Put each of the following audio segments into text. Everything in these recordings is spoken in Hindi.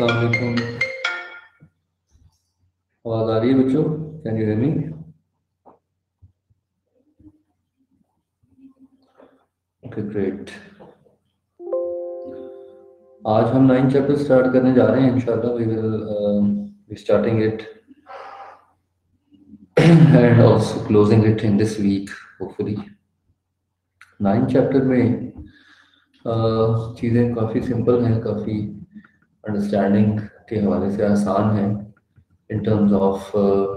अस्सलाम वालेकुम। आवाज आ रही है बच्चों? Can you hear me? Okay great. आज हम 9 चैप्टर स्टार्ट करने जा रहे हैं इंशाल्लाह। We will be starting it and also closing it in this week hopefully. 9 chapter में चीज़ें काफ़ी सिंपल हैं, काफ़ी अंडरस्टैंडिंग के हवाले से आसान हैं in terms of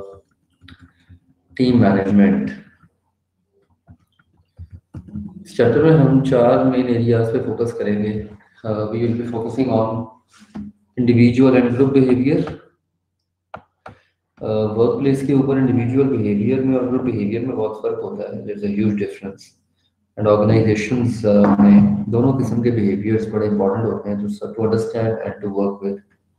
team management. इस चैप्टर में हम 4 मेन एरियाज पे फोकस करेंगे। We will be focusing on individual and group behaviour. Work place के ऊपर इंडिविजुअल बिहेवियर में और ग्रुप बिहेवियर में बहुत फर्क होता है। There is a huge difference and organisations में दोनों किस्म के बिहेवियर्स बड़े इंपॉर्टेंट होते हैं to understand and to work with.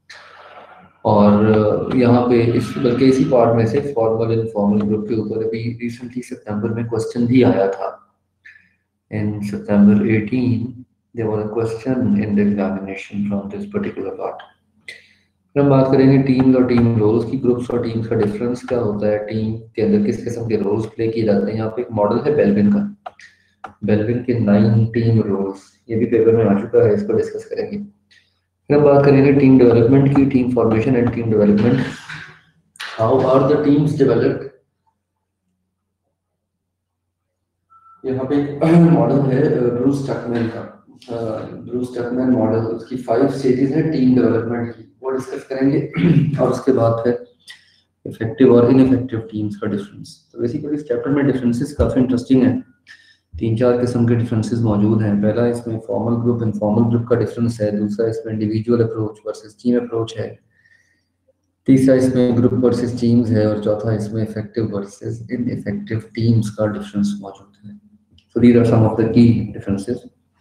और यहाँ पे बल्कि इसी पार्ट में से फॉर्मल इनफॉर्मल ग्रुप के ऊपर अभी रिसेंटली सितंबर में क्वेश्चन भी आया था। In September 18, there was a question in the examination from this particular part. हम बात करेंगे टीम और टीम रोल्स की। ग्रुप्स और टीम्स का डिफरेंस क्या होता है, टीम के अंदर किस किस्म के रोल्स प्ले किए जाते हैं। यहाँ पे एक मॉडल है बेल्विन का, बेल्विन के 9 टीम रोल्स, ये भी पेपर में आ चुका है, इसको डिस्कस करेंगे। फिर हम बात करेंगे टीम डेवलपमेंट की, team formation and team development. How are the teams developed. यहाँ पे मॉडल है ब्रूस टकमैन का, ब्रूस टकमैन मॉडल। उसकी 5 स्टेजेस है टीम डेवलपमेंट की, वो डिस्कस करेंगे। और उसके बाद फिर इफेक्टिव और इनइफेक्टिव टीम्स का डिफरेंस। तो बेसिकली इस चैप्टर में डिफरेंसेस काफी इंटरेस्टिंग है। 3-4 किस्म के डिफरेंसेस मौजूद हैं। पहला इसमें फॉर्मल ग्रुप इनफॉर्मल ग्रुप का डिफरेंस है। दूसरा इसमें individual approach versus team approach है। तीसरा इसमें ग्रुप वर्सेस टीम्स है। और चौथा इसमें इफेक्टिव वर्सेस इनइफेक्टिव टीम्स का डिफरेंस मौजूद है। So these are some of the key differences.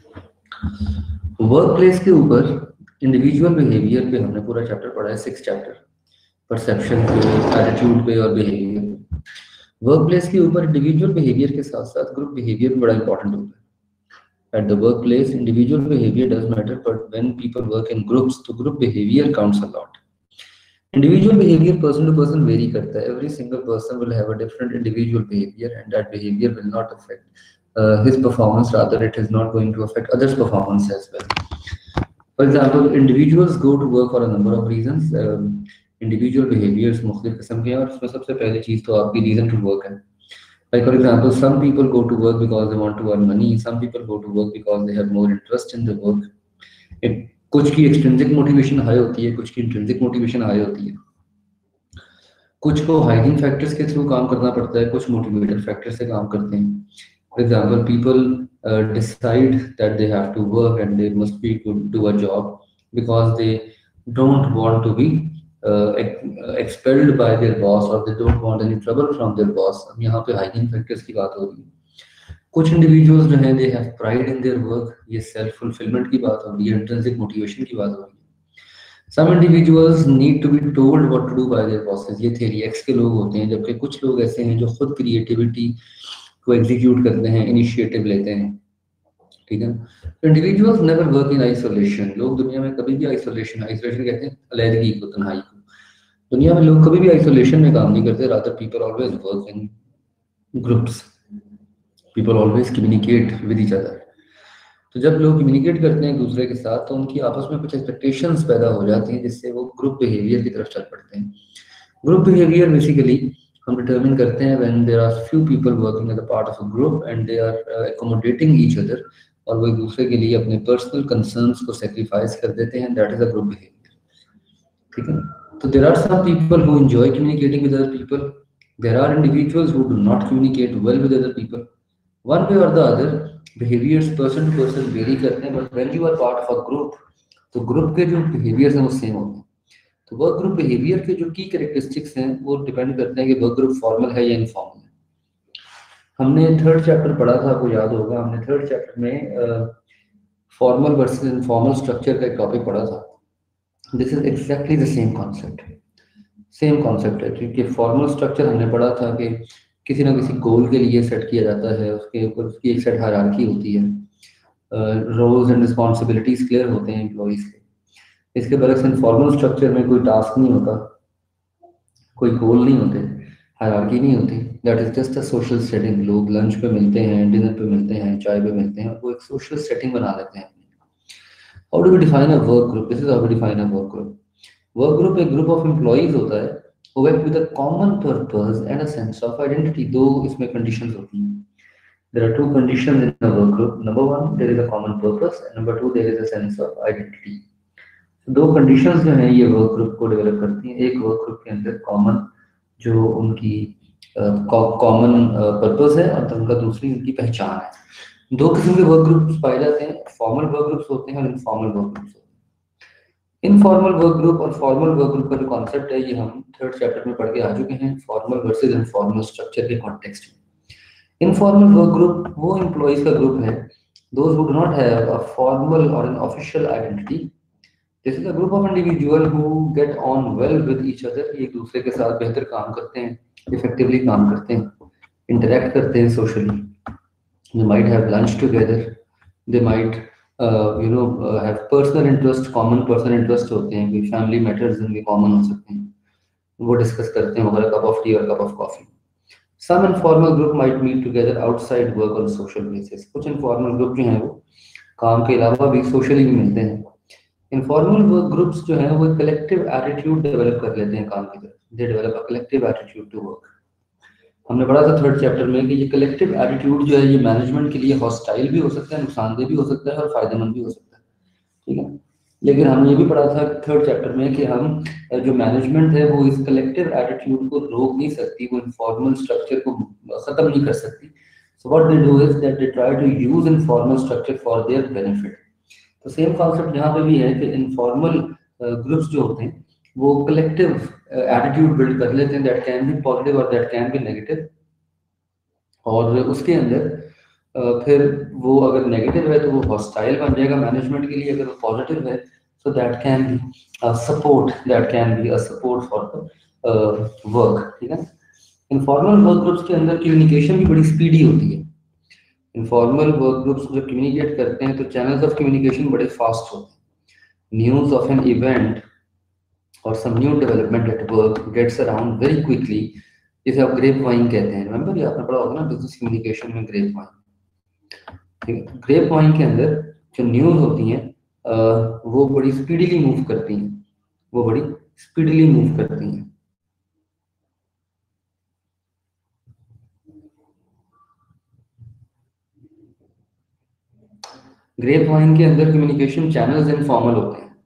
Work place के ऊपर इंडिविजुअल बिहेवियर पे हमने पूरा चैप्टर पढ़ा है, 6 चैप्टर, परसेप्शन पे, एटीट्यूड पे और बिहेवियर। वर्क प्लेस के ऊपर इंडिविजुअल बिहेवियर के साथ साथ ग्रुप बिहेवियर बड़ा इंपॉर्टेंट होता है। At the work place individual behaviour does matter, but when people work in groups तो group behaviour counts a lot. Individual behaviour person to person vary करता है। Every single person will have a different individual behaviour and that behaviour will not affect his performance, rather it is not going to affect others' performance as well. For example, individuals go to work for a number of reasons. Individual behaviors मुख्तलिफ किस्म के हैं और उसमें सबसे पहली चीज़ तो आपकी reason to work है। Like for example, some people go to work because they want to earn money. Some people go to work because they have more interest in the work. कुछ की extrinsic motivation high होती है, कुछ की intrinsic motivation high होती है। कुछ को हाइजिन फैक्टर्स के थ्रू काम करना पड़ता है, कुछ मोटिवेटर फैक्टर से काम करते हैं। For example, people decide that they have to work and they must be to do a job because they don't want to be expelled by their boss or they don't want any trouble from their boss. अब यहाँ पे hygiene factors की बात हो रही है। कुछ individuals जो हैं they have pride in their work, ये self fulfillment की बात हो रही है, intrinsic motivation की बात हो रही है। Some individuals need to be told what to do by their bosses, ये theory X के लोग होते हैं। जबकि कुछ लोग ऐसे हैं जो खुद creativity को एग्जीक्यूट करते हैं, इनिशिएटिव लेते हैं। ठीक है, individuals never work in isolation. लोग दुनिया में कभी भी आइसोलेशन कहते हैं अलग को, तन्हाई को। दुनिया में लोग कभी भी आइसोलेशन में काम नहीं करते। Rather people always work in groups, people always communicate with each other. तो जब लोग कम्युनिकेट करते हैं एक दूसरे के साथ तो उनकी आपस में कुछ एक्सपेक्टेशंस पैदा हो जाती हैं जिससे वो ग्रुप बिहेवियर की तरफ चल पड़ते हैं। ग्रुप बिहेवियर बेसिकली हम डिटरमिन करते हैं when there are few people working as a part of a group and they are accommodating each other, और वो एक दूसरे के लिए अपने पर्सनल कंसर्न्स को सेक्रीफाइस कर देते हैं। That is a group behaviour. ठीक है, तो there are some people who enjoy communicating with other people. There are individuals who do not communicate well with other people. One way or the other behaviors person to person vary करते हैं, but when you are part of a group तो ग्रुप के जो बिहेवियर्स हैं वो सेम होते हैं। तो वर्क ग्रुप बिहेवियर के जो की कैरेक्टरिस्टिक्स हैं वो डिपेंड करते हैं कि वर्क ग्रुप फॉर्मल है या इनफॉर्मल है। हमने 3rd चैप्टर पढ़ा था, आपको याद होगा, हमने 3rd चैप्टर में फॉर्मल वर्सेस इनफॉर्मल स्ट्रक्चर का एक टॉपिक पढ़ा था। This is exactly the same concept है। क्योंकि फॉर्मल स्ट्रक्चर हमने पढ़ा था कि किसी ना किसी गोल के लिए सेट किया जाता है, उसके ऊपर उसकी एक सेट हायरार्की होती है, रोल्स एंड रिस्पॉन्सिबिलिटीज क्लियर होते हैं एम्प्लॉइज के। इसके बरक्स इनफॉर्मल स्ट्रक्चर में कोई टास्क नहीं होता, कोई गोल नहीं होते, हायरार्की नहीं होती, that is just a social setting. लोग लंच पे मिलते हैं, डिनर पे मिलते हैं, चाय पे मिलते हैं, और वो एक सोशल सेटिंग बना लेते हैं। How do we define a work group? This is how we define a work group. Work group एक ग्रुप ऑफ एम्प्लॉइज होता है who work with a common purpose and a sense of identity। दो इसमें कंडीशंस होती हैं। There are two conditions in a work group. Number one, there is a common purpose, and number two, there is a sense of identity। दो कंडीशंस जो हैं ये वर्क ग्रुप को डेवलप करती हैं। एक वर्क ग्रुप के अंदर कॉमन जो उनकी कॉमन पर्पस है, और उनका दूसरी उनकी पहचान है। दो किस्म के वर्क ग्रुप्स पाए जाते हैं, फॉर्मल वर्क ग्रुप्स होते हैं और इनफॉर्मल वर्क ग्रुप्स होते हैं। इनफॉर्मल वर्क ग्रुप और फॉर्मल वर्क ग्रुप का जो कॉन्सेप्ट है ये हम थर्ड चैप्टर में पढ़ के आ चुके हैं, फॉर्मल वर्सेस इनफॉर्मल स्ट्रक्चर के कॉन्टेक्स्ट में। इनफॉर्मल वर्क ग्रुप वो एम्प्लॉइज का ग्रुप है those who do not have a formal और an official identity. This is a group of individual who get on well with each other. एक दूसरे के साथ बेहतर काम करते हैं, इफेक्टिवली काम करते हैं, इंटरेक्ट करते हैं socially. They might have lunch together, they might have personal interest, common personal interest होते हैं, कोई family matters जिनके common हो सकते हैं, वो डिस्कस करते हैं over a cup of tea और cup of coffee। Some informal group might meet together outside work on social basis। कुछ informal group जो हैं वो काम के अलावा भी socially भी मिलते हैं। Informal work groups जो हैं वो collective attitude develop कर लेते हैं काम की तरफ। They develop a collective attitude to work। हमने पढ़ा था थर्ड चैप्टर में कि ये कलेक्टिव एटीट्यूड जो है ये मैनेजमेंट के लिए हॉस्टाइल भी हो सकता है, नुकसानदेह भी हो सकता है और फायदेमंद भी हो सकता है, ठीक है। लेकिन हमने ये भी पढ़ा था थर्ड चैप्टर में कि हम जो मैनेजमेंट है वो इस कलेक्टिव एटीट्यूड को रोक नहीं सकती, वो इनफॉर्मल स्ट्रक्चर को खत्म नहीं कर सकती। So what they do is that they try to use informal structure for their benefit. तो सेम कॉन्सेप्ट यहाँ पे भी है कि इनफॉर्मल ग्रुप्स जो होते हैं वो कलेक्टिव एटीट्यूड बिल्ड कर लेते हैं, दैट कैन बी पॉजिटिव और दैट कैन बी नेगेटिव। और उसके अंदर फिर वो अगर नेगेटिव है तो वो हॉस्टाइल बन जाएगा मैनेजमेंट के लिए, अगर वो पॉजिटिव है so that can be a support, that can be a support for the work, ठीक है। इनफॉर्मल वर्क ग्रुप्स के अंदर कम्युनिकेशन भी बड़ी स्पीडी होती है। इनफॉर्मल वर्क ग्रुप्स जब कम्युनिकेट करते हैं तो चैनल्स ऑफ कम्युनिकेशन बड़े फास्ट होते हैं। न्यूज ऑफ एन इवेंट और some new development at work gets around very quickly, जिसे आप ग्रेप वाइन कहते हैं। रिमेंबर ये आपने पढ़ा होगा ना बिजनेस कम्युनिकेशन में, ग्रेप वाइन, ठीक है। ग्रेप वाइन के अंदर जो न्यूज होती हैं वो बड़ी स्पीडीली मूव करती हैं, वो बड़ी स्पीडीली मूव करती हैं। ग्रेप वाइन के अंदर कम्युनिकेशन चैनल्स इनफॉर्मल होते हैं।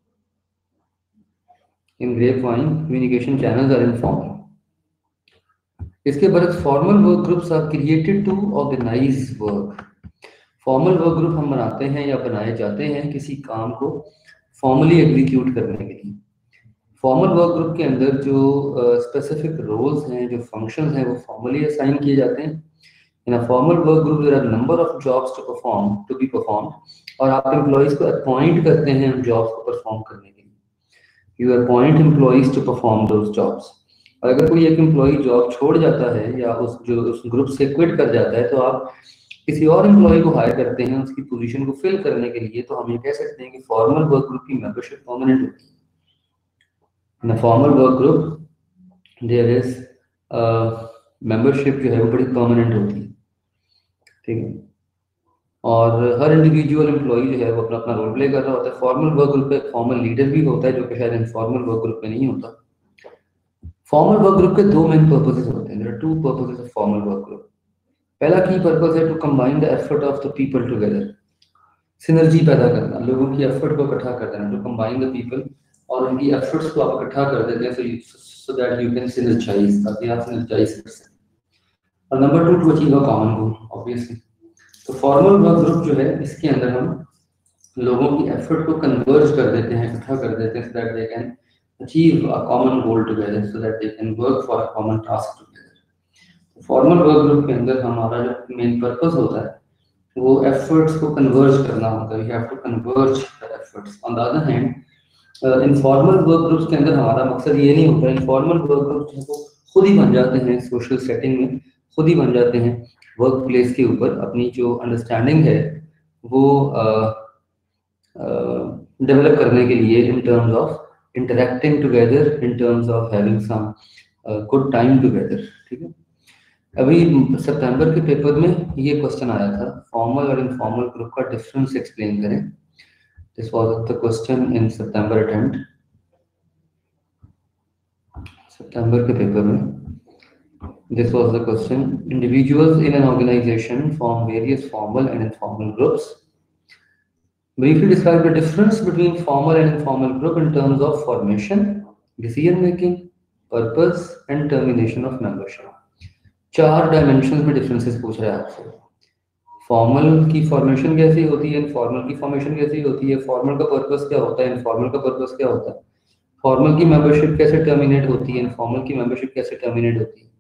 In grapevine communication channels are informal. इसके बरक्स formal work groups are created to organise work. Formal work group हम बनाते हैं या बनाए जाते हैं किसी काम को फॉर्मली एग्जीक्यूट करने के लिए। फॉर्मल वर्क ग्रुप के अंदर जो स्पेसिफिक रोल्स हैं, जो फंक्शंस हैं, वो फॉर्मली असाइन किए जाते हैं। In a formal work group there are number of jobs to be performed, और आप एम्प्लॉइज को अपॉइंट करते हैं उन जॉब्स को परफॉर्म करने के लिए। You appoint employees to perform those jobs. और अगर कोई एक एम्प्लॉय जॉब छोड़ जाता है या उस ग्रुप से क्विट कर जाता है तो आप किसी और एम्प्लॉय को हायर करते हैं उसकी पोजीशन को फिल करने के लिए। तो हम ये कह सकते हैं कि फॉर्मल वर्क ग्रुप की मेंबरशिप परमानेंट होती है। In a formal work group there is membership जो है वो बड़ी परमानेंट होती है, ठीक है। और हर इंडिविजुअल एम्प्लॉय जो है वो अपना अपना रोल प्ले कर रहा होता है। फॉर्मल वर्क ग्रुप पे फॉर्मल लीडर भी होता है जो कि शायद इनफॉर्मल वर्क ग्रुप में नहीं होता। फॉर्मल वर्क ग्रुप के दो मेन पर्पसेस होते हैं। There are two purposes of formal work group. पहला की पर्पस है to combine the effort of the people together. Synergy पैदा करना, लोगों की एफर्ट को इकट्ठा कर देना, टू कंबाइन द पीपल, और उनकी एफर्ट्स को आप इकट्ठा कर देते हैं so that you can synergize, ताकि आप सिनर्जाइज कर सकें। और number two, to achieve a common goal, obviously. तो फॉर्मल वर्क ग्रुप जो है इसके अंदर हम लोगों की एफर्ट को कन्वर्ज कर देते हैं, इकट्ठा कर देते हैं, so that they can achieve a common goal together, so that they can work for a common task together. Formal work group के अंदर हमारा जो मेन पर्पस होता है वो एफर्ट्स को कन्वर्ज करना होता है। We have to converge the efforts. On the other hand informal work groups के अंदर हमारा मकसद ये नहीं होता। इनफॉर्मल वर्क ग्रुप्स जो खुद ही बन जाते हैं सोशल सेटिंग में, खुद ही बन जाते हैं वर्क प्लेस के ऊपर। अपनी जो अंडरस्टैंडिंग है वो डेवलप करने के लिए in terms of interacting together, in terms of having some good time together. ठीक है, अभी सितंबर के पेपर में ये क्वेश्चन आया था, फॉर्मल और इनफॉर्मल ग्रुप का डिफरेंस एक्सप्लेन करें। This was the question in September attempt, सितंबर के पेपर में this was the question. Individuals in an organization form various formal and informal groups. Briefly describe the difference between formal and informal group in terms of formation, decision making, purpose and termination of membership। चार डायमेंशंस में डिफरेंसेस पूछ रहा है आपसे। फॉर्मल की फॉर्मेशन कैसी होती है, इनफॉर्मल की फॉर्मेशन कैसी होती है, फॉर्मल का पर्पस क्या होता है, इनफॉर्मल का पर्पस क्या होता है, फॉर्मल की मेंबरशिप कैसे टर्मिनेट होती है, इनफॉर्मल की मेंबरशिप कैसे टर्मिनेट होती है।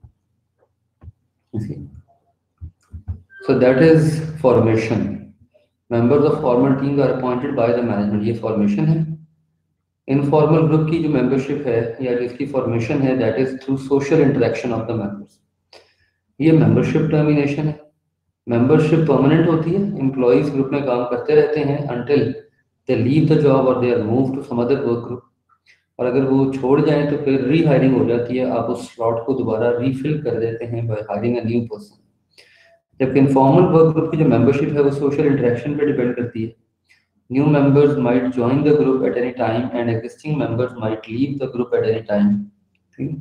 So that is formation. Members of formal teams are appointed by the management, ये formation है। Informal group की जो membership है या जिसकी formation है, that is through social interaction of the members, ये membership termination है। Membership permanent होती है, employees group में काम करते रहते हैं until they leave the job or they are moved to some other work group, और अगर वो छोड़ जाएं तो फिर रीहायरिंग हो जाती है, आप उस स्लॉट को दोबारा रीफिल कर देते हैं by hiring a new person. जबकि इनफॉर्मल वर्क ग्रुप की जो मेंबरशिप है वो सोशल इंटरेक्शन पे डिपेंड करती है। New members might join the group at any time and existing members might leave the group at any time. ठीक,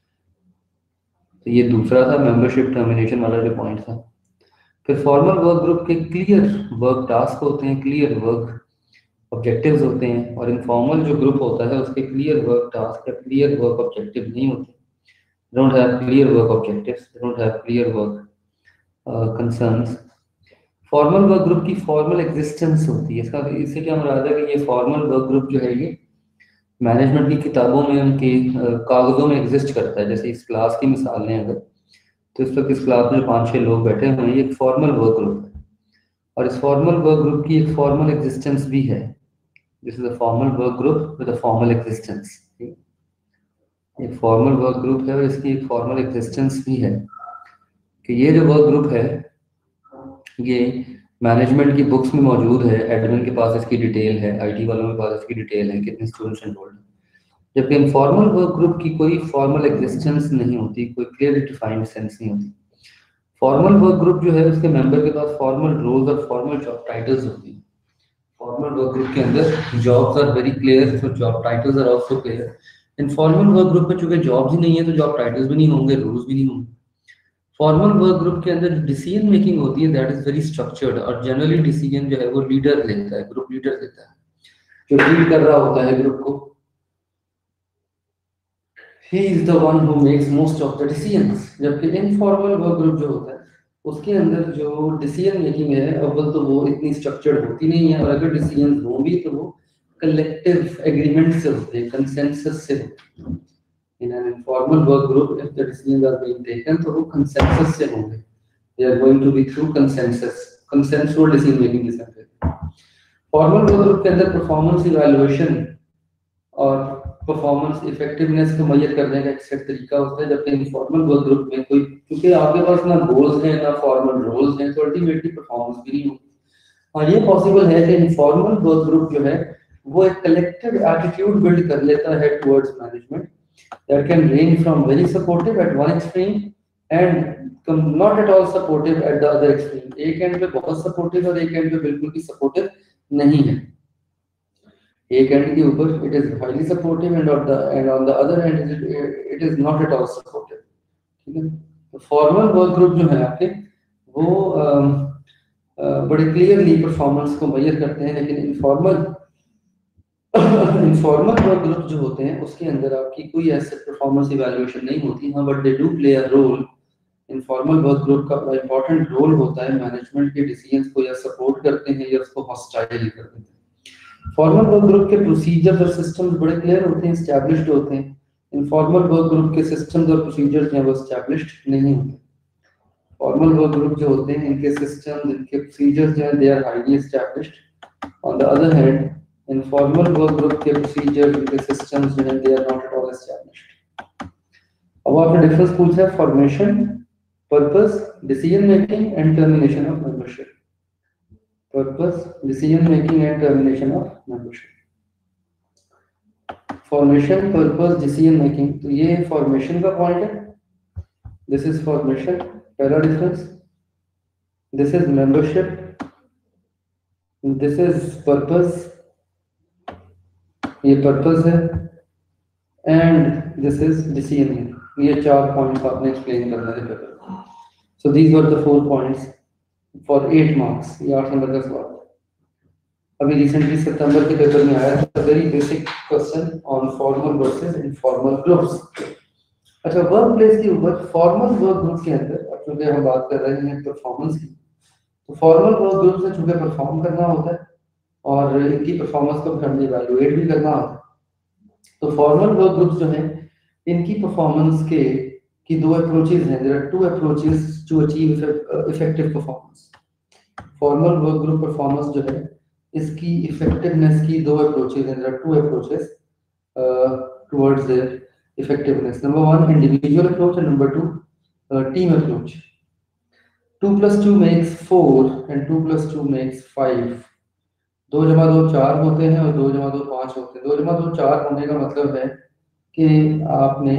तो ये दूसरा था मेंबरशिप टर्मिनेशन वाला जो पॉइंट था। फिर फॉर्मल वर्क ग्रुप के क्लियर वर्क टास्क होते हैं, क्लियर वर्क ऑब्जेक्टिव्स होते हैं, और इनफॉर्मल जो ग्रुप होता है उसके क्लियर वर्क टास्क या क्लियर वर्क ऑब्जेक्टिव नहीं होते। Don't have clear work objectives, don't have clear work concerns. Formal work group की फॉर्मल एग्जिस्टेंस होती है, इससे क्या मुराद है कि ये फॉर्मल वर्क ग्रुप जो है ये मैनेजमेंट की किताबों में, उनके कागजों में एग्जिस्ट करता है। जैसे इस क्लास की मिसाल लें अगर, तो इस वक्त इस क्लास में 5-6 लोग बैठे हुए हैं, ये एक फॉर्मल वर्क ग्रुप है, और इस फॉर्मल वर्क ग्रुप की एक फॉर्मल एग्जिस्टेंस भी है। This is a formal work group with a formal existence. एक फॉर्मल वर्क ग्रुप है और इसकी एक फॉर्मल एग्जिस्टेंस भी है कि ये जो वर्क ग्रुप है ये मैनेजमेंट की बुक्स में मौजूद है, एडमिन के पास इसकी डिटेल है, आईटी वालों के पास इसकी डिटेल है, कितने स्टूडेंट्स एनरोल्ड हैं। जबकि इनफॉर्मल वर्क ग्रुप की कोई फॉर्मल एग्जिस्टेंस नहीं होती, कोई क्लियरली डिफाइंड सेंस नहीं होती। फॉर्मल वर्क ग्रुप जो है उसके मेंबर के पास फॉर्मल रोल्स और फॉर्मल जॉब टाइटल्स होती हैं। फॉर्मल वर्क ग्रुप के अंदर जॉब्स आर वेरी क्लियर, तो job titles are also clear. Informal work group में चूंकि जॉब्स ही नहीं है तो जॉब टाइटल्स भी नहीं होंगे, रूल्स भी नहीं होंगे। फॉर्मल वर्क ग्रुप के अंदर डिसीजन मेकिंग होती है, दैट इज वेरी स्ट्रक्चर्ड, और जनरली डिसीजन जो है वो लीडर लेता है, ग्रुप लीडर लेता है, जो लीड कर रहा होता है ग्रुप को। He is the one who makes most of the decisions. जबकि इनफॉर्मल वर्क ग्रुप जो होता है उसके अंदर जो डिसीजन मेकिंग है अव्वल तो वो इतनी स्ट्रक्चर्ड होती नहीं है, और अगर डिसीजन हो भी तो वो कलेक्टिव एग्रीमेंट से होते हैं, कंसेंसस से होते हैं। In an informal work group, if the decisions are being taken, तो वो consensus से होंगे। They are going to be through consensus, consensual decision making जिसे कहते हैं। Formal work group के अंदर performance evaluation और performance effectiveness को मेजर करने का एक सेट तरीका होता है, जबकि informal work group में कोई, क्योंकि आपके पास ना goals हैं ना formal roles हैं, तो ultimately performance भी नहीं होगी। हाँ, ये possible है कि informal work group जो है वो एक collective attitude build कर लेता है towards management, that can range from very supportive at one extreme and not at all supportive at the other extreme। एक एंड पे बहुत सपोर्टिव और एक एंड पे बिल्कुल भी सपोर्टिव नहीं है। एक एंड के ऊपर it is highly supportive and on the other end it is not at all supportive। ठीक है, तो फॉर्मल वर्क ग्रुप जो है आपके वो बड़े क्लियरली परफॉर्मेंस को मेजर करते हैं, लेकिन इनफॉर्मल इनफॉर्मल वर्क ग्रुप जो होते हैं उसके अंदर आपकी कोई ऐसे परफॉर्मेंस इवैल्यूएशन नहीं होती। हाँ, but they do play a role. Informal work group का बड़ा इंपॉर्टेंट रोल होता है, मैनेजमेंट के डिसीजंस को या सपोर्ट करते हैं या उसको हॉस्टाइल कर देते हैं। फॉर्मल वर्क ग्रुप के प्रोसीजर्स और सिस्टम्स बड़े क्लियर होते हैं, एस्टैब्लिश्ड होते हैं। इनफॉर्मल वर्क ग्रुप के सिस्टम्स और प्रोसीजर्स हैं वो एस्टैब्लिश्ड नहीं होते। फॉर्मल वर्क ग्रुप जो होते हैं इनके सिस्टम्स, इनके प्रोसीजर्स जो हैं they are highly established. On the other hand informal work group के procedures, उनके systems जो हैं they are not at all established। अब आपने डिफरेंस पूछा है formation, purpose, decision making and termination of membership। purpose, decision making and termination of membership। Formation, purpose, decision making, तो ये फॉर्मेशन का पॉइंट है, दिस इज फॉर्मेशन, पहला difference. This is membership, this is purpose, ये पर्पस है, and this is decision making. ये 4 पॉइंट्स आपने एक्सप्लेन करना है paper. So these were the 4 points for 8 marks, ये 8 नंबर का सवाल। अभी रिसेंटली सितंबर के पेपर में आया था, very basic question on formal versus informal groups. अच्छा, वर्क प्लेस के ऊपर फॉर्मल वर्क ग्रुप के अंदर, अब चूंकि हम बात कर रहे हैं परफॉर्मेंस की, तो फॉर्मल वर्क ग्रुप से चूंकि परफॉर्म करना होता है और इनकी परफॉर्मेंस को हमने इवैल्यूएट भी करना होता है, तो फॉर्मल वर्क ग्रुप्स जो हैं इनकी परफॉर्मेंस के की 2 अप्रोचेस हैं। There are 2 approaches to achieve effective performance. Formal work group performance जो है इसकी इफेक्टिवनेस की 2 अप्रोचेस हैं। There are 2 approaches towards their effectiveness. Number 1, individual approach, and number 2, team approach. 2 plus 2 makes 4 and 2 plus 2 makes 5. 2 जमा 2 4 होते हैं और 2 जमा 2 5 होते हैं। 2 जमा 2 4 होने का मतलब है कि आपने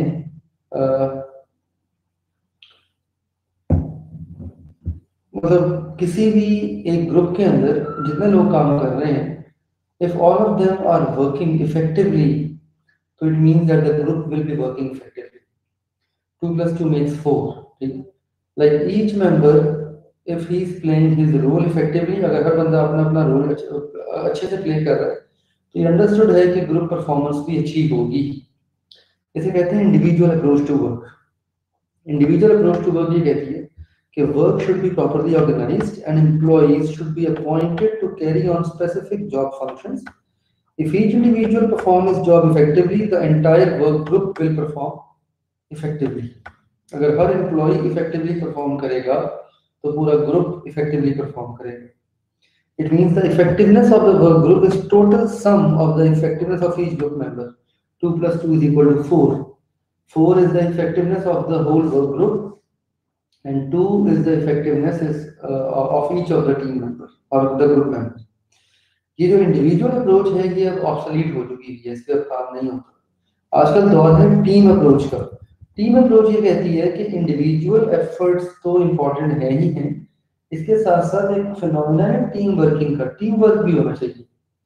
मतलब किसी भी एक ग्रुप के अंदर जितने लोग काम कर रहे हैं, if all of them are working effectively, so it means that the group will be working effectively. 2 plus 2 makes 4. ठीक है, like each member if he is playing his role effectively, अगर हर बंदा अपना अपना रोल अच्छे से प्ले कर रहा है तो ये अंडरस्टूड है कि ग्रुप परफॉर्मेंस भी अच्छी होगी। इसे कहते हैं individual approach to work. Individual approach to work ये कहती है कि work should be properly organised and employees should be appointed to carry on specific job functions. If each individual performs his job effectively, the entire work group will perform effectively. अगर हर एम्प्लॉय इफेक्टिवली परफॉर्म करेगा तो पूरा ग्रुप इफेक्टिवली परफॉर्म करेगा। It means the effectiveness of the work group is total sum of the effectiveness of each group member. 2 plus 2 is equal to 4. 4 is the effectiveness of the whole work group, and 2 is the effectiveness of each of the team members or the group members. ये जो इंडिविजुअल अप्रोच है ये अब ऑब्सोलीट हो चुकी है, इस पे अब काम नहीं होता। आजकल दौर है टीम अप्रोच का। टीम अप्रोच ये कहती है कि इंडिविजुअल एफर्ट्स तो इम्पोर्टेंट है ही हैं, इसके साथ साथ एक फिनोमेना है टीम वर्किंग का, टीम वर्क भी होना चाहिए।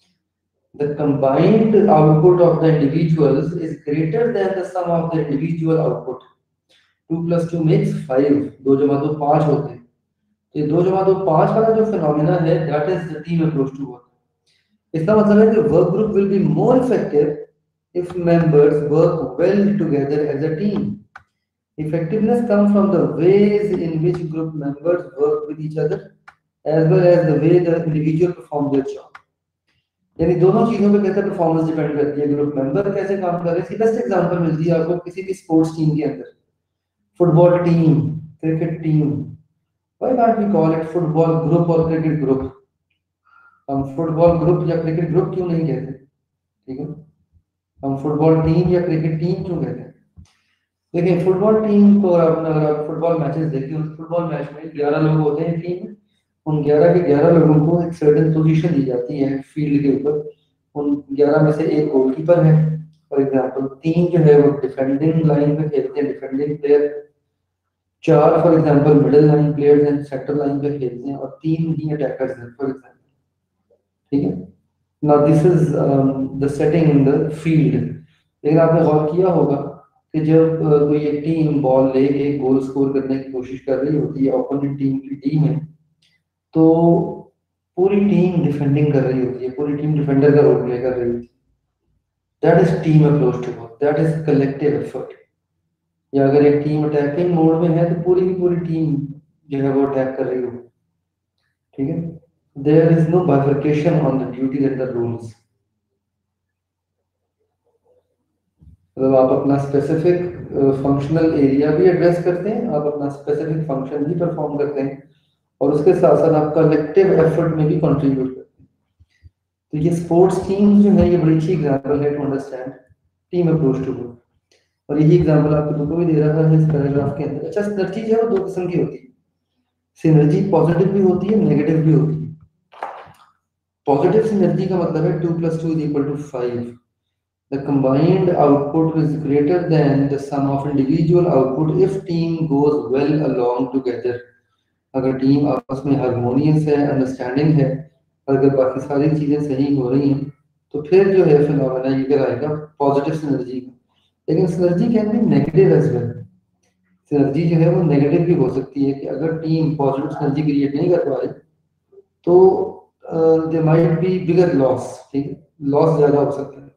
The combined output of the individuals is greater than the sum of the individual output. 2 plus 2 makes 5, 2 जमा 2 5 होते हैं। तो ये 2 जमा 2 5 वाला जो फिनोमेना है that is the team approach to work. इसका मतलब है कि work group will be more effective if members work well together as a team. Effectiveness comes from the ways in which group members work with each other as well as the way the individual perform their job. यानी दोनों चीजों पे कैसे परफॉर्मेंस डिपेंड करती है, ग्रुप मेंबर कैसे काम कर रहे हैं। इसकी बेस्ट एग्जांपल मिलती है आपको किसी भी स्पोर्ट्स टीम के अंदर। Football team, cricket team, why not we call it football group और क्रिकेट ग्रुप। हम फुटबॉल ग्रुप या क्रिकेट ग्रुप क्यों नहीं कहते, ठीक है, हम फुटबॉल टीम या क्रिकेट टीम क्यों कहते हैं। देखिए फुटबॉल टीम को अगर आप फुटबॉल मैचेस देखिए, उस फुटबॉल मैच में 11 लोग होते हैं टीम में। उन 11 के 11 लोगों को एक सर्टेन पोजीशन दी जाती है फील्ड के ऊपर। उन 11 में से एक गोलकीपर है फॉर एग्जांपल, 3 जो है वो डिफेंडिंग लाइन पे खेलते हैं, defending player. 4 for example middle line players हैं, सेंटर लाइन पे खेलते हैं, और 3 ही अटैकर्स हैं फॉर एग्जांपल, ठीक है। Now this is the setting in the field. लेकिन आपने गौर किया होगा कि जब कोई एक टीम बॉल लेके गोल स्कोर करने की कोशिश कर रही होती है ओपोनेंट टीम की टीम है, तो पूरी टीम डिफेंडिंग कर रही होती है, पूरी टीम डिफेंडर का रोल प्ले कर रही होती है। That is team approach to work, that is collective effort. या अगर एक टीम अटैकिंग मोड में है तो पूरी की पूरी टीम जो है वो अटैक कर रही होगी, ठीक है। There is no bifurcation on the duties and the rules. मतलब आप अपना स्पेसिफिक फंक्शनल एरिया भी एड्रेस करते हैं, आप अपना स्पेसिफिक फंक्शन भी परफॉर्म करते हैं, और उसके साथ साथ आप कलेक्टिव एफर्ट में भी कंट्रीब्यूट करते हैं। तो ये स्पोर्ट्स टीम जो है ये बड़ी अच्छी एग्जांपल है to understand team approach to work. और यही एग्जांपल आपको तुमको भी दे रहा है इस पैराग्राफ के अंदर। अच्छा, सिनर्जी जो है वो 2 किस्म की होती है। सिनर्जी पॉजिटिव भी होती है, नेगेटिव भी होती है। पॉजिटिव सिनर्जी का मतलब है 2 plus 2 is equal to 5। The combined output is greater than the sum of individual output if team goes well along together. अगर टीम आपस में हारमोनियस है, अंडरस्टैंडिंग है, अगर बाकी सारी चीजें सही हो रही हैं, तो फिर जो है फिनोमेना ये आएगा पॉजिटिव सिनर्जी का। लेकिन synergy can be negative as well. Synergy जो है वो नेगेटिव भी हो सकती है कि अगर टीम पॉजिटिव सिनर्जी क्रिएट नहीं कर पा रही तो they might be bigger loss. ठीक है, लॉस ज्यादा हो सकता है।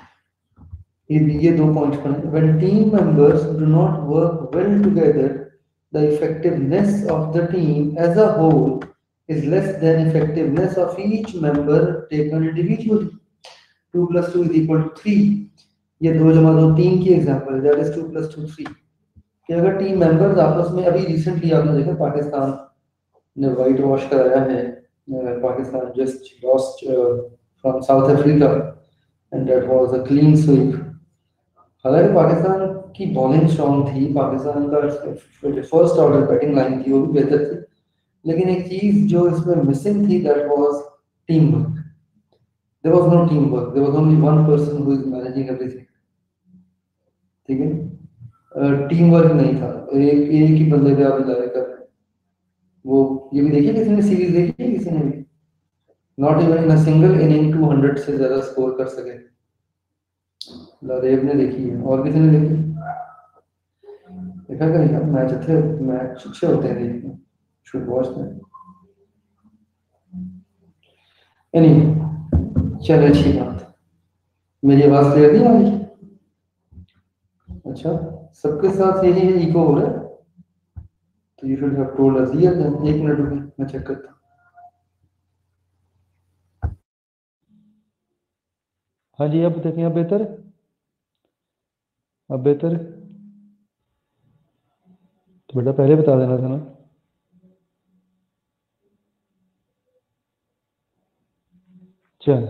ये दो पॉइंट पढ़े। When team members do not work well together, the effectiveness of the team as a whole is less than effectiveness of each member taken individually. 2 plus 2 is equal to 3. ये 2 जमा 2 3 की एग्जांपल है, that is 2 plus 2 3। कि अगर टीम मेंबर्स आपस में, अभी रिसेंटली आपने देखा पाकिस्तान ने वाइट वॉश कराया है, Pakistan just lost from South Africa and that was a clean sweep. हालांकि पाकिस्तान की बॉलिंग स्ट्रांग थी, पाकिस्तान का फर्स्ट ऑर्डर बैटिंग लाइन थी वो भी बेहतर थी, लेकिन एक चीज जो इसमें मिसिंग थी that was team work. There was no team work, there was only one person who is managing everything. ठीक है, टीम वर्क नहीं था, एक ही बंदे पे आप रिलाय कर रहे हैं। वो ये भी देखिए, किसी ने सीरीज देखी है, किसी ने भी not even in a single inning 200 से ज्यादा स्कोर कर सके। लादेव ने देखी है, और किसी ने देखी? देखा करेंगे, मैच अच्छे होते हैं देखने, शुड वॉच दैट। एनीवे, चलो अच्छी बात। मेरी आवाज क्लियर नहीं आ रही? अच्छा, सबके साथ यही है, इको हो रहा है, तो you should have told us here then. एक मिनट रुकिए, मैं चेक करता हूँ। हाँ जी, अब देखें, अब बेहतर, अब बेहतर। तो बेटा पहले बता देना था ना। चल,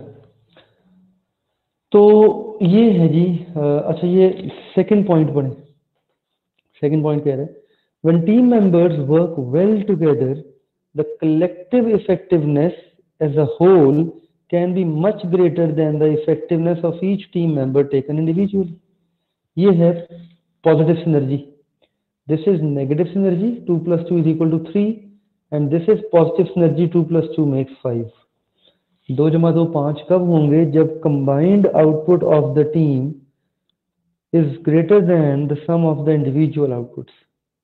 तो ये है जी। अच्छा, ये सेकंड पॉइंट पढ़े। सेकंड पॉइंट कह रहे हैं, when team members work well together, the collective effectiveness as a whole can be much greater than the effectiveness of each team member taken individually. ये है positive synergy. This is negative synergy, 2 plus 2 is equal to 3, and this is positive synergy, 2 plus 2 makes 5. 2 जमा 2 5 कब होंगे? जब combined output of the team is greater than the sum of the individual outputs.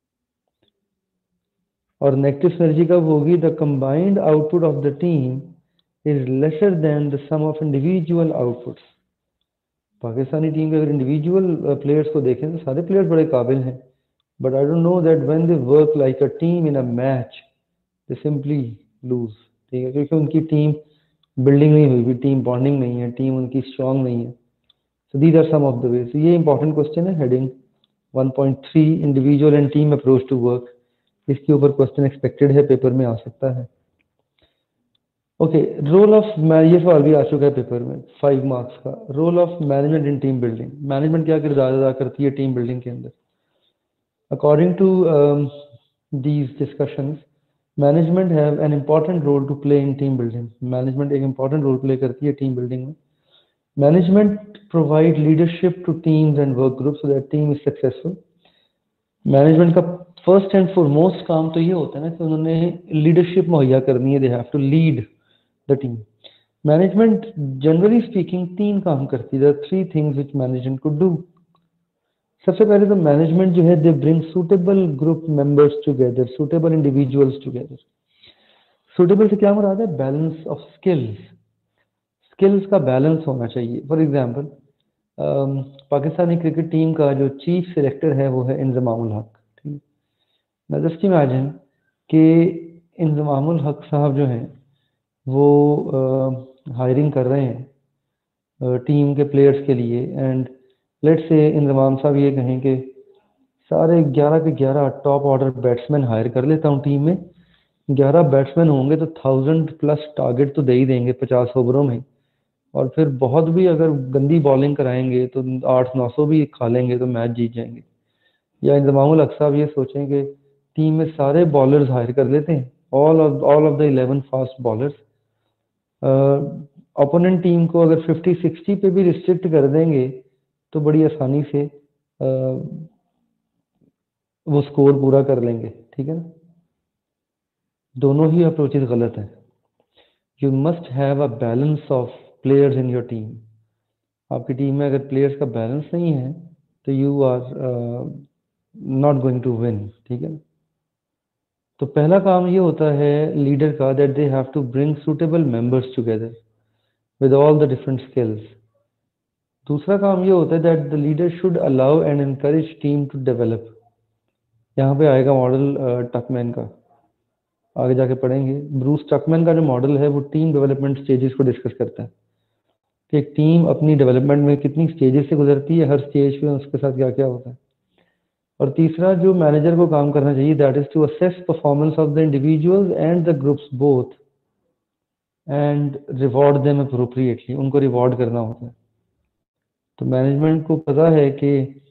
और नेगेटिव सिनर्जी कब होगी? The combined output of the team is lesser than the sum of individual outputs. Pakistani team के अगर इंडिविजुअल प्लेयर्स को देखें तो सारे प्लेयर्स बड़े काबिल हैं, but I don't know that when they work like a team in a match they simply lose. ठीक है, क्योंकि उनकी टीम बिल्डिंग नहीं हुई, टीम बॉन्डिंग नहीं है, टीम उनकी स्ट्रांग नहीं है। So these are some of the ways. ये इंपॉर्टेंट क्वेश्चन है, heading 1.3 individual and team approach to work. इसके ऊपर क्वेश्चन एक्सपेक्टेड है, पेपर में आ सकता है। ओके, रोल ऑफ, ये सवाल भी आ चुका है पेपर में, 5 मार्क्स का। Role of management in team building. Management क्या किरदार अदा करती है टीम बिल्डिंग के अंदर? According to these discussions, management have an important role to play in team building. Management एक इम्पॉर्टेंट रोल प्ले करती है टीम बिल्डिंग में। Management provide leadership to teams and work groups so that team is successful. Management का फर्स्ट एंड फॉरमोस्ट काम तो ये होता है ना कि उन्होंने लीडरशिप मुहैया करनी है, they have to lead the team. Management generally speaking 3 काम करती है, 3 things which management could do. सबसे पहले तो मैनेजमेंट जो है, they bring suitable group members together, suitable individuals together. Suitable से क्या मुराद है? बैलेंस ऑफ स्किल्स, स्किल्स का बैलेंस होना चाहिए। For example, Pakistani cricket team का जो चीफ सिलेक्टर है वो है इंजमामुल हक। ठीक है, मैं जस्ट इमेजिन कि इंजमामुल हक साहब जो हैं वो हायरिंग कर रहे हैं टीम के प्लेयर्स के लिए, एंड लेट्स से इंजमाम साहब ये कहें कि सारे 11 के 11 टॉप ऑर्डर बैट्समैन हायर कर लेता हूँ टीम में। 11 बैट्समैन होंगे तो 1000+ टारगेट तो दे ही देंगे 50 ओवरों में, और फिर बहुत भी अगर गंदी बॉलिंग कराएंगे तो 800-900 भी खा लेंगे तो मैच जीत जाएंगे। या इंजमामुल हक साहब ये सोचें कि टीम में सारे बॉलर्स हायर कर लेते हैं, all of the 11 fast bowlers, opponent team को अगर 50-60 पे भी रिस्ट्रिक्ट कर देंगे तो बड़ी आसानी से वो स्कोर पूरा कर लेंगे, ठीक है ना। दोनों ही अप्रोचेस गलत हैं। You must have a balance of players in your team. आपकी टीम में अगर प्लेयर्स का बैलेंस नहीं है तो you are not going to win, ठीक है। तो पहला काम ये होता है लीडर का that they have to bring suitable members together with all the different skills. दूसरा काम ये होता है that the leader should allow and encourage team to develop. यहाँ पे आएगा मॉडल टकमैन का, आगे जाके पढ़ेंगे। ब्रूस टकमैन का जो मॉडल है वो टीम डेवलपमेंट स्टेजेस को डिस्कस करता है कि एक टीम अपनी डेवलपमेंट में कितनी स्टेजेस से गुजरती है, हर स्टेज पे उसके साथ क्या क्या होता है। और तीसरा जो मैनेजर को काम करना चाहिए that is to assess performance of the individuals and the groups both and reward them appropriately. उनको रिवॉर्ड करना होता है। तो मैनेजमेंट को पता है कि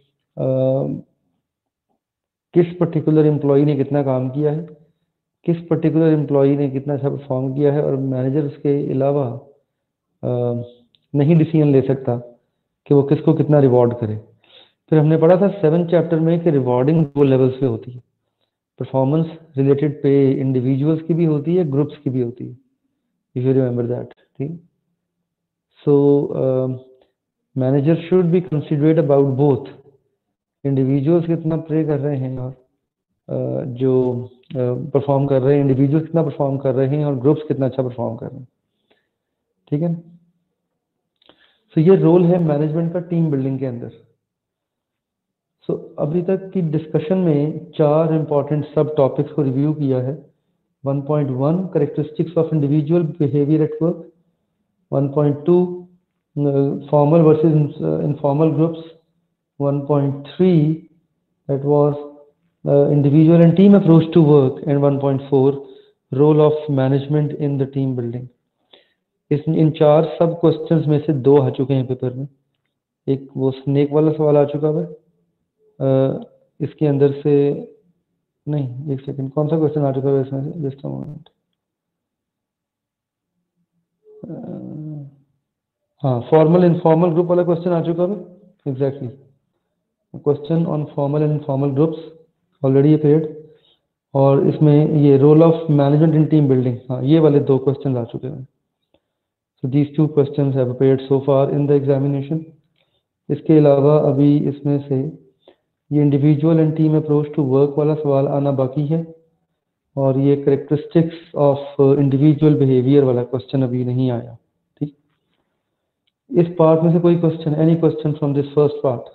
किस पर्टिकुलर एम्प्लॉय ने कितना काम किया है, किस पर्टिकुलर एम्प्लॉय ने कितना अच्छा परफॉर्म किया है, और मैनेजर उसके अलावा नहीं डिसीजन ले सकता कि वो किसको कितना रिवॉर्ड करे। फिर हमने पढ़ा था 7th चैप्टर में कि रिवॉर्डिंग दो लेवल्स पे होती है। परफॉर्मेंस रिलेटेड पे इंडिविजुअल्स की भी होती है, ग्रुप्स की भी होती है, इफ यू रिमेंबर दैट, ठीक। So manager should be considerate about both, individuals कितना प्ले कर रहे हैं और जो परफॉर्म कर रहे हैं, इंडिविजुअल्स कितना परफॉर्म कर रहे हैं और ग्रुप्स कितना अच्छा परफॉर्म कर रहे हैं, ठीक है। सो ये रोल है मैनेजमेंट का टीम बिल्डिंग के अंदर। सो अभी तक की डिस्कशन में 4 इंपॉर्टेंट सब टॉपिक्स को रिव्यू किया है। 1.1 characteristics of individual behaviour at work, 1.2 formal versus informal groups, 1.3 that was individual and team approach to work, and 1.4 role of management in the team building। इन 4 सब क्वेश्चंस में से 2 आ चुके हैं पेपर में। एक वो स्नेक वाला सवाल आ चुका है, इसके अंदर से नहीं, एक सेकंड, कौन सा क्वेश्चन आ चुका है इसमें से, जस्ट अ मोमेंट। हाँ, फॉर्मल इनफॉर्मल ग्रुप वाला क्वेश्चन आ चुका है, exactly. Question on formal and informal groups already appeared, और इसमें ये role of management in team building, हाँ ये वाले 2 क्वेश्चन आ चुके हैं। So these 2 questions have appeared so far in the examination. इसके अलावा अभी इसमें से ये individual and team approach to work वाला सवाल आना बाकी है, और ये कैरेक्टरिस्टिक्स ऑफ इंडिविजुअल बिहेवियर वाला क्वेश्चन अभी नहीं आया, ठीक। इस पार्ट में से कोई question, any question from this first part?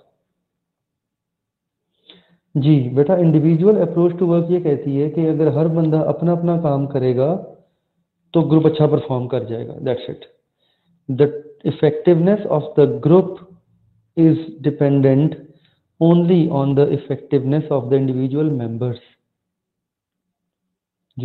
जी बेटा, इंडिविजुअल अप्रोच टू वर्क ये कहती है कि अगर हर बंदा अपना अपना काम करेगा तो ग्रुप अच्छा परफॉर्म कर जाएगा, that's it. The effectiveness of the group is dependent only on the effectiveness of the individual members. जी,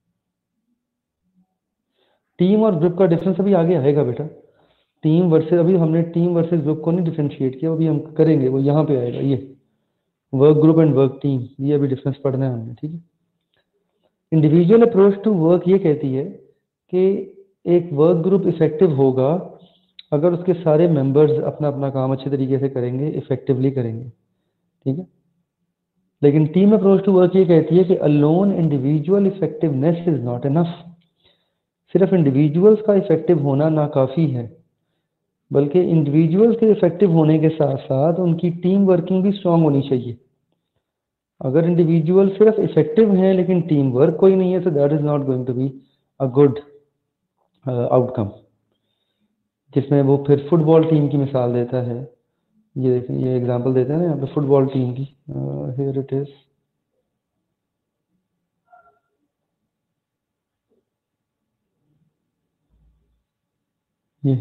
टीम और ग्रुप का डिफरेंस अभी आगे आएगा बेटा। टीम वर्सेस, अभी हमने टीम वर्सेस ग्रुप को नहीं डिफरेंशिएट किया, अभी हम करेंगे, वो यहाँ पे आएगा। ये work group and work team, ये अभी डिफरेंस पढ़ना है हमने, ठीक है। इंडिविजुअल अप्रोच टू वर्क ये कहती है कि एक वर्क ग्रुप इफेक्टिव होगा अगर उसके सारे मेंबर्स अपना अपना काम अच्छे तरीके से करेंगे, इफेक्टिवली करेंगे, ठीक है। लेकिन टीम अप्रोच टू वर्क ये कहती है कि alone individual effectiveness is not enough. सिर्फ इंडिविजुअल्स का इफेक्टिव होना ना काफ़ी है, बल्कि इंडिविजुअल्स के इफेक्टिव होने के साथ साथ उनकी टीम वर्किंग भी स्ट्रांग होनी चाहिए। अगर इंडिविजुअल सिर्फ इफेक्टिव हैं लेकिन टीम वर्क कोई नहीं है, तो that is not going to be a good outcome. जिसमें वो फिर फुटबॉल टीम की मिसाल देता है। ये देखें, ये एग्जांपल देते हैं ना यहाँ पे फुटबॉल टीम की, हियर इट इज। ये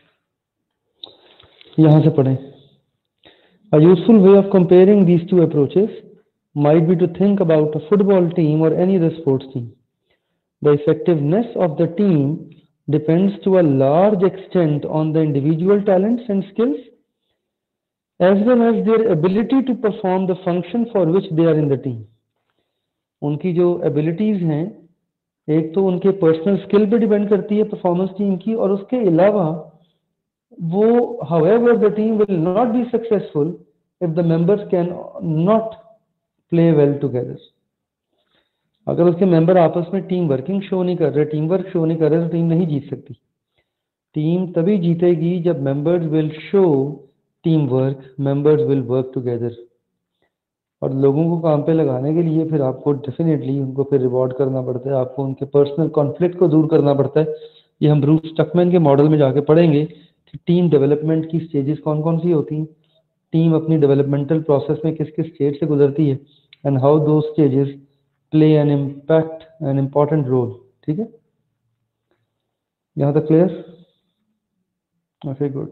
यहाँ से पढ़ें। A useful way of comparing these two approaches might be to think about a football team or any other sports team. The effectiveness of the team depends to a large extent on the individual talents and skills, as well as their ability to perform the function for which they are in the team. उनकी जो abilities हैं एक तो उनके पर्सनल स्किल पे डिपेंड करती है परफॉर्मेंस टीम की, और उसके अलावा वो however the team will not be successful if the members can not play well together. अगर उसके मेंबर आपस में टीम वर्किंग शो नहीं कर रहे, टीम वर्क शो नहीं कर रहे, तो टीम नहीं जीत सकती। टीम तभी जीतेगी जब members will show team work, members will work together. और लोगों को काम पे लगाने के लिए फिर आपको डेफिनेटली उनको फिर रिवॉर्ड करना पड़ता है, आपको उनके पर्सनल कॉन्फ्लिक्ट को दूर करना पड़ता है। ये हम ब्रूस टकमैन के मॉडल में जाके पढ़ेंगे कि टीम डेवलपमेंट की स्टेजेस कौन कौन सी होती हैं, टीम अपनी डेवलपमेंटल प्रोसेस में किस किस स्टेज से गुजरती है, एंड हाउ दो stages play an impact an important role. ठीक है, यहाँ तक क्लियर? Okay good.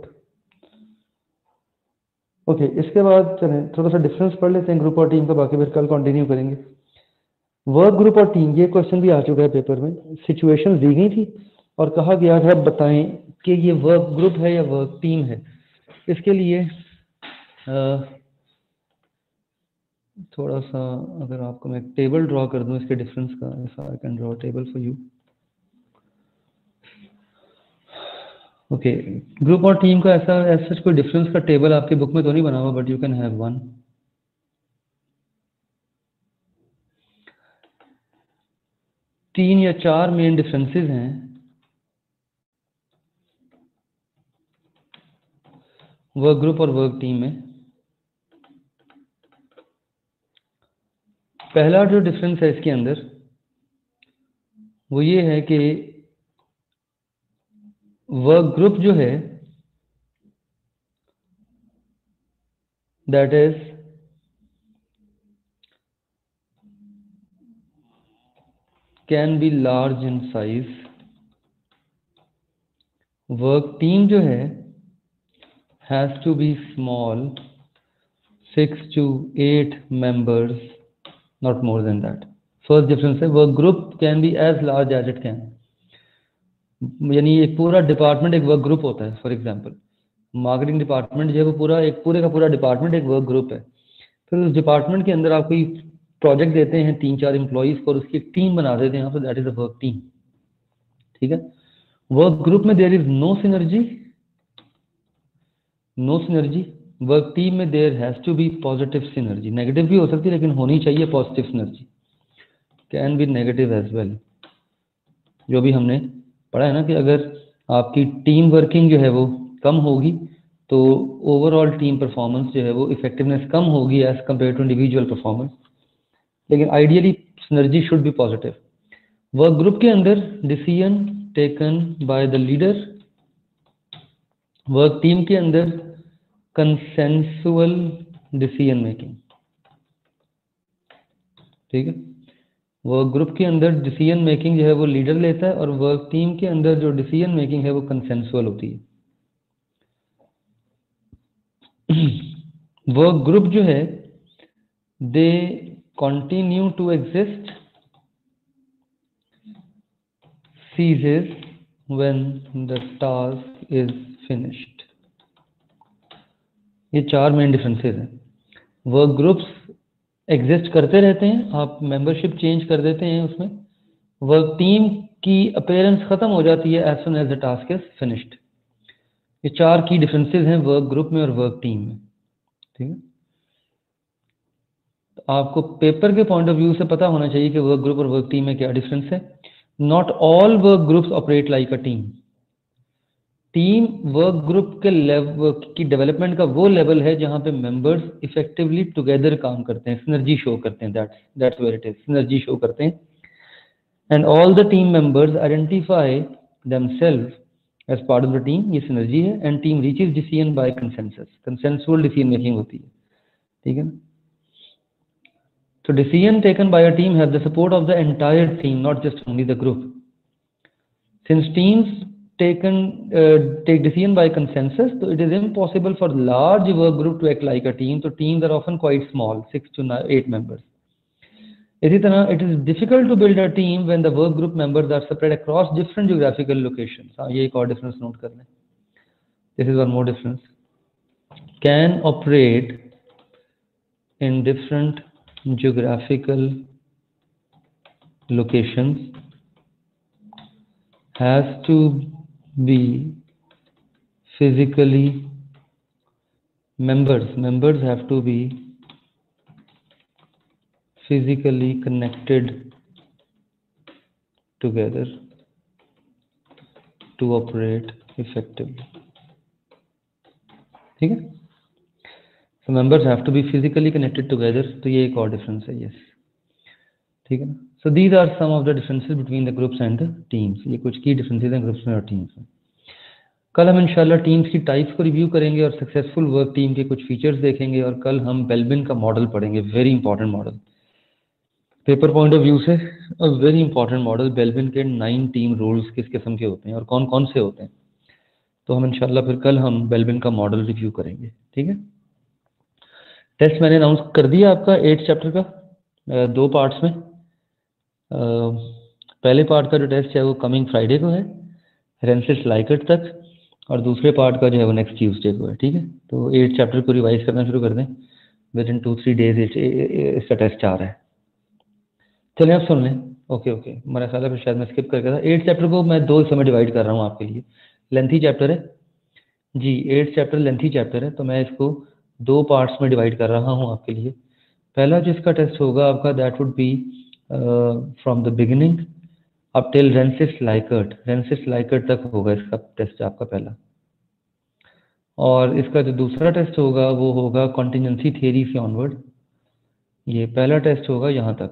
ओके, इसके बाद चलें थोड़ा सा डिफरेंस पढ़ लेते हैं ग्रुप और टीम का, बाकी फिर कल कंटिन्यू करेंगे। वर्क ग्रुप और टीम, ये क्वेश्चन भी आ चुका है पेपर में। सिचुएशंस दी गई थी और कहा गया था बताएं कि ये वर्क ग्रुप है या वर्क टीम है। इसके लिए थोड़ा सा अगर आपको मैं टेबल ड्रॉ कर दूं इसके डिफरेंस का, if I can draw table for you. Okay, group और टीम का ऐसा कोई डिफरेंस का टेबल आपके बुक में तो नहीं बना हुआ, but you can have one. तीन या चार मेन डिफरेंसेस हैं वर्क ग्रुप और वर्क टीम में। पहला जो डिफरेंस है इसके अंदर वो ये है कि वर्क ग्रुप जो है that is can be large in size. Work team जो है has to be small, 6 to 8 members, not more than that. First difference है work group can be as large as it can, यानी एक पूरा डिपार्टमेंट एक वर्क ग्रुप होता है। फॉर एग्जांपल मार्केटिंग डिपार्टमेंट जो है वो पूरा एक पूरे का पूरा डिपार्टमेंट एक वर्क ग्रुप है। फिर उस डिपार्टमेंट के अंदर आप कोई प्रोजेक्ट देते हैं 3-4 एम्प्लॉइज को और उसकी एक टीम बना देते हैं आप, that is a work team. ठीक है, वर्क ग्रुप में there is no synergy, no synergy. Work team में there has to be positive synergy, negative भी हो सकती है लेकिन होनी चाहिए positive synergy, can be negative as well. जो भी हमने पढ़ा है ना कि अगर आपकी टीम वर्किंग जो है वो कम होगी तो ओवरऑल टीम परफॉर्मेंस जो है वो इफेक्टिवनेस कम होगी as compare to individual performance, लेकिन ideally synergy should be positive. Work group के अंदर decision taken by the leader, work team के अंदर कंसेंसुअल डिसीजन मेकिंग। ठीक है, वर्क ग्रुप के अंदर डिसीजन मेकिंग जो है वो लीडर लेता है और वर्क टीम के अंदर जो डिसीजन मेकिंग है वो कंसेंसुअल होती है। वर्क ग्रुप जो है they continue to exist, ceases when the task is finished। ये चार मेन डिफरेंसेस हैं। वर्क ग्रुप्स एग्जिस्ट करते रहते हैं, आप मेंबरशिप चेंज कर देते हैं उसमें। वर्क टीम की अपीयरेंस खत्म हो जाती है as soon as the task is finished. ये चार की डिफरेंसेस हैं वर्क ग्रुप में और वर्क टीम में। ठीक है, तो आपको पेपर के पॉइंट ऑफ व्यू से पता होना चाहिए कि वर्क ग्रुप और वर्क टीम में क्या डिफरेंस है। Not all work groups operate like a team. Team work group के लेवल की डेवलपमेंट का वो लेवल है जहां पे मेंबर्स इफेक्टिवली टुगेदर काम करते हैं, सिनर्जी शो करते हैं, that's where it is, synergy show करते हैं। And all the team members identify themselves as part of the team, ये सिनर्जी है। And team reaches decision by consensus, consensual decision making होती है। ठीक है ना, so decision taken by a team has the support of the entire team, not just only the group. Since teams take decision by consensus, so it is impossible for large work group to act like a team. So teams are often quite small, 6 to 8 members. इसी तरह it is difficult to build a team when the work group members are spread across different geographical locations. हाँ, ये एक और difference note कर लें. This is one more difference. Can operate in different geographical locations has to be physically, members have to be physically connected together to operate effectively. ठीक है, so members have to be physically connected together, तो ये एक और डिफरेंस है. यस, ठीक है ना. so these are some of the differences between the groups and the teams. ये कुछ की डिफरेंसेस हैं ग्रुप्स में और टीम्स में. कल हम इंशाल्लाह टीम्स की टाइप्स को रिव्यू करेंगे और सक्सेसफुल वर्क टीम के कुछ फीचर्स देखेंगे, और कल हम बेल्बिन का मॉडल पढ़ेंगे. Very important model, paper point of view से वेरी इंपॉर्टेंट मॉडल. बेल्बिन के 9 टीम रूल्स किस किस्म के होते हैं और कौन कौन से होते हैं, तो हम इंशाल्लाह फिर कल हम बेल्बिन का मॉडल रिव्यू करेंगे. ठीक है, टेस्ट मैंने अनाउंस कर दिया आपका 8 चैप्टर का 2 पार्ट्स में. पहले पार्ट का जो टेस्ट है वो कमिंग फ्राइडे को है, रेंसिस लाइकट तक, और दूसरे पार्ट का जो है वो नेक्स्ट ट्यूसडे को है. ठीक है, तो 8 चैप्टर को रिवाइज करना शुरू कर दें. विद इन 2-3 डेज इसका टेस्ट आ रहा है. चलिए आप सुन लें. ओके, मेरा ख्याल है फिर शायद मैं स्किप कर गया था. 8 चैप्टर को मैं 2 हिस्सों में डिवाइड कर रहा हूँ आपके लिए. लेंथी चैप्टर है जी, 8 चैप्टर लेंथी चैप्टर है, तो मैं इसको 2 पार्ट्स में डिवाइड कर रहा हूँ आपके लिए. पहला जिसका टेस्ट होगा आपका that would be from the beginning up till Rensis Likert तक होगा इसका टेस्ट आपका पहला. और इसका जो दूसरा टेस्ट होगा वो होगा कॉन्टिजेंसी थियरी से ऑनवर्ड. ये पहला टेस्ट होगा यहाँ तक,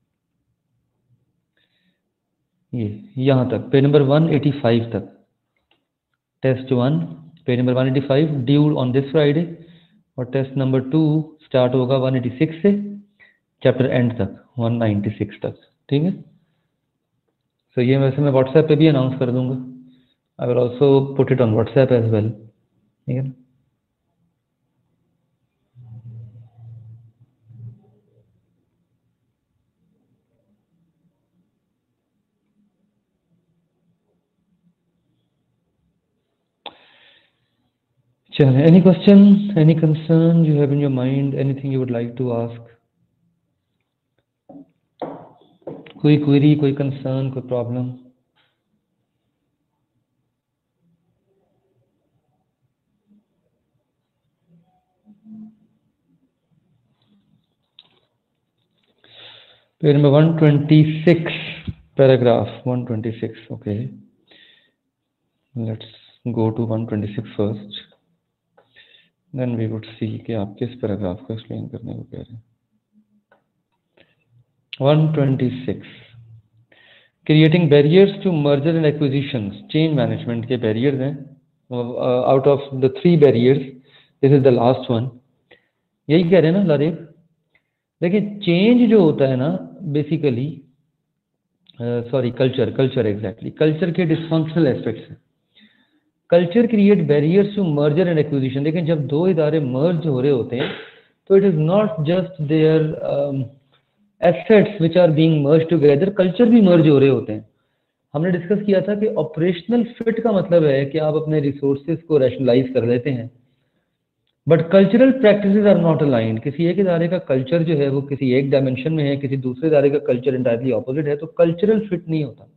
ये यहाँ तक पेज नंबर 185 तक. Test 1 page number 185 due on this Friday, और टेस्ट नंबर 2 स्टार्ट होगा 186 से चैप्टर एंड तक 196 तक. ठीक है, तो ये वैसे मैं व्हाट्सएप पे भी अनाउंस कर दूंगा. I will also put it on WhatsApp as well. ठीक है ना. चलिए, any question, any concern you have in your mind, anything you would like to ask, कोई क्वेरी, कोई कंसर्न, कोई problem? Page number 126 paragraph 126. Okay, let's go to 126 first, then we would see कि आप किस पैराग्राफ को एक्सप्लेन करने को कह रहे हैं. 126 creating barriers to merger and acquisitions. Change management के बैरियर्स हैं. Out of the 3 barriers this is the last one. यही कह रहे हैं ना लादेव? देखिए, चेंज जो होता है ना basically, sorry culture exactly, culture के डिसफंक्शनल एस्पेक्ट्स हैं. Culture create barriers to merger and acquisition. लेकिन जब 2 इदारे मर्ज हो रहे होते हैं तो it is not just their assets which are being merge together, culture भी मर्ज हो रहे होते हैं. हमने डिस्कस किया था कि ऑपरेशनल फिट का मतलब है कि आप अपने रिसोर्सेज को रैशनलाइज कर लेते हैं, but cultural practices are not aligned. किसी एक इदारे का कल्चर जो है वो किसी एक डायमेंशन में है, किसी दूसरे इदारे का कल्चर इंटायरली ऑपोजिट है, तो कल्चरल फिट नहीं होता.